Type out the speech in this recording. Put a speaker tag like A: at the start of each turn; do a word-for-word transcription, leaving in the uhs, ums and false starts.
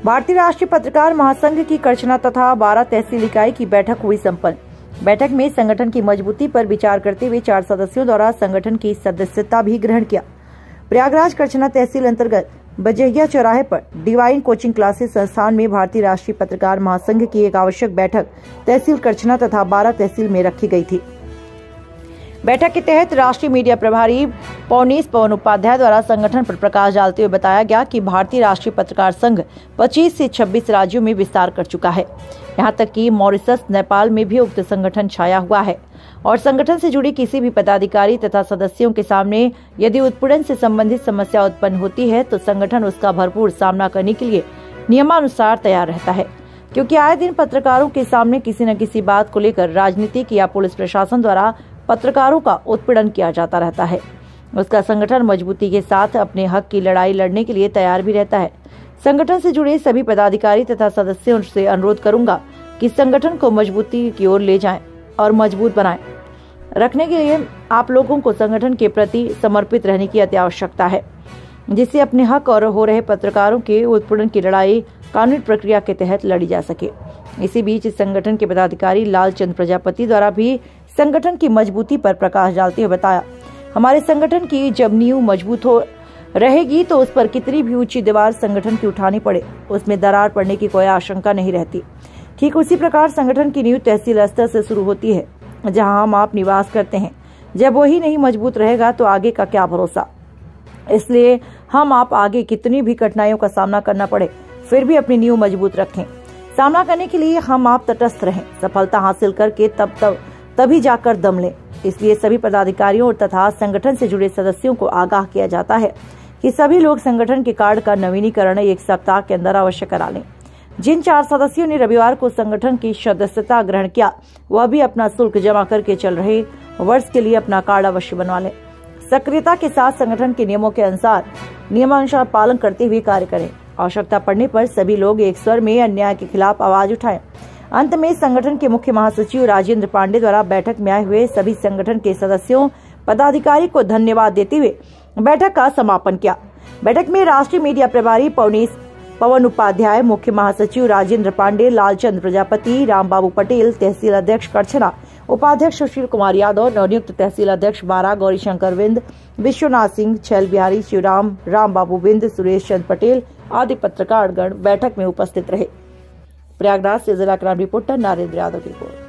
A: भारतीय राष्ट्रीय पत्रकार महासंघ की करछना तथा बारह तहसील इकाई की बैठक हुई संपन्न। बैठक में संगठन की मजबूती पर विचार करते हुए चार सदस्यों द्वारा संगठन की सदस्यता भी ग्रहण किया। प्रयागराज करछना तहसील अंतर्गत बजहिया चौराहे पर डिवाइन कोचिंग क्लासेस संस्थान में भारतीय राष्ट्रीय पत्रकार महासंघ की एक आवश्यक बैठक तहसील करछना तथा बारह तहसील में रखी गई थी। बैठक के तहत राष्ट्रीय मीडिया प्रभारी पौनीस पवन उपाध्याय द्वारा संगठन पर प्रकाश डालते हुए बताया गया कि भारतीय राष्ट्रीय पत्रकार संघ पच्चीस से छब्बीस राज्यों में विस्तार कर चुका है। यहां तक कि मॉरिशस, नेपाल में भी उक्त संगठन छाया हुआ है और संगठन से जुड़ी किसी भी पदाधिकारी तथा सदस्यों के सामने यदि उत्पीड़न से संबंधित समस्या उत्पन्न होती है तो संगठन उसका भरपूर सामना करने के लिए नियमानुसार तैयार रहता है, क्योंकि आए दिन पत्रकारों के सामने किसी न किसी बात को लेकर राजनीतिक या पुलिस प्रशासन द्वारा पत्रकारों का उत्पीड़न किया जाता रहता है। उसका संगठन मजबूती के साथ अपने हक की लड़ाई लड़ने के लिए तैयार भी रहता है। संगठन से जुड़े सभी पदाधिकारी तथा सदस्यों से अनुरोध करूंगा कि संगठन को मजबूती की ओर ले जाएं और मजबूत बनाएं रखने के लिए आप लोगों को संगठन के प्रति समर्पित रहने की अति आवश्यकता है, जिससे अपने हक और हो रहे पत्रकारों के उत्पीड़न की लड़ाई कानूनी प्रक्रिया के तहत लड़ी जा सके। इसी बीच इस संगठन के पदाधिकारी लालचंद प्रजापति द्वारा भी संगठन की मजबूती पर प्रकाश डालते हुए बताया, हमारे संगठन की जब नींव मजबूत हो रहेगी तो उस पर कितनी भी ऊंची दीवार संगठन की उठानी पड़े उसमें दरार पड़ने की कोई आशंका नहीं रहती। ठीक उसी प्रकार संगठन की नींव तहसील स्तर से शुरू होती है, जहां हम आप निवास करते हैं। जब वही नहीं मजबूत रहेगा तो आगे का क्या भरोसा। इसलिए हम आप आगे कितनी भी कठिनाइयों का सामना करना पड़े फिर भी अपनी नींव मजबूत रखें। सामना करने के लिए हम आप तटस्थ रहें। सफलता हासिल करके तब तब तभी जाकर दम लें। इसलिए सभी पदाधिकारियों तथा संगठन से जुड़े सदस्यों को आगाह किया जाता है कि सभी लोग संगठन के कार्ड का नवीनीकरण एक सप्ताह के अंदर अवश्य करा लें। जिन चार सदस्यों ने रविवार को संगठन की सदस्यता ग्रहण किया वह भी अपना शुल्क जमा करके चल रहे वर्ष के लिए अपना कार्ड अवश्य बनवा लें। सक्रियता के साथ संगठन के नियमों के अनुसार नियमानुसार पालन करते हुए कार्य करें। आवश्यकता पड़ने पर सभी लोग एक स्वर में अन्याय के खिलाफ आवाज उठाएं। अंत में संगठन के मुख्य महासचिव राजेंद्र पांडे द्वारा बैठक में आए हुए सभी संगठन के सदस्यों पदाधिकारी को धन्यवाद देते हुए बैठक का समापन किया। बैठक में राष्ट्रीय मीडिया प्रभारी पौनीस पवन उपाध्याय, मुख्य महासचिव राजेंद्र पांडे, लालचंद प्रजापति, रामबाबू पटेल, तहसील अध्यक्ष करछना, उपाध्यक्ष सुशील कुमार यादव, नवनियुक्त तहसील अध्यक्ष बारा गौरीशंकर विंद, विश्वनाथ सिंह, छैल बिहारी शिवराम, रामबाबू बिंद, सुरेश चंद्र पटेल आदि पत्रकारगण बैठक में उपस्थित रहे। प्रयागराज से जिला क्राइम रिपोर्टर नरेंद्र यादव की रिपोर्ट।